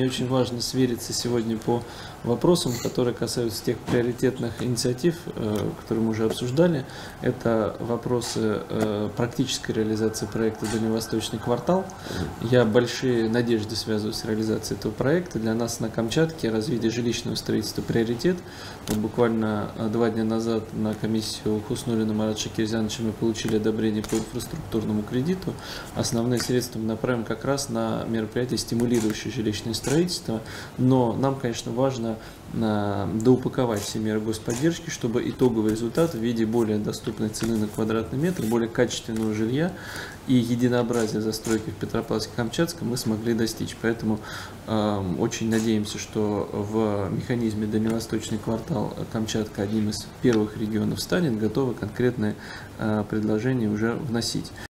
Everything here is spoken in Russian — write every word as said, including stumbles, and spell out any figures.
мне очень важно свериться сегодня по вопросам, которые касаются тех приоритетных инициатив, которые мы уже обсуждали. Это вопросы практической реализации проекта «Дальневосточный квартал». Я большие надежды связываю с реализацией этого проекта. Для нас на Камчатке развитие жилищного строительства приоритет. Вот буквально два дня назад на комиссию Хуснуллина Марата Шакирзяновича мы получили одобрение по инфраструктурному кредиту. Основные средства мы направим как раз на мероприятия, стимулирующие жилищное строительство. Но нам, конечно, важно доупаковать все меры господдержки, чтобы итоговый результат в виде более доступной цены на квадратный метр, более качественного жилья и единообразия застройки в Петропавловске-Камчатском мы смогли достичь. Поэтому э, очень надеемся, что в механизме «Дальневосточный квартал» Камчатка одним из первых регионов станет, готовы конкретные э, предложения уже вносить.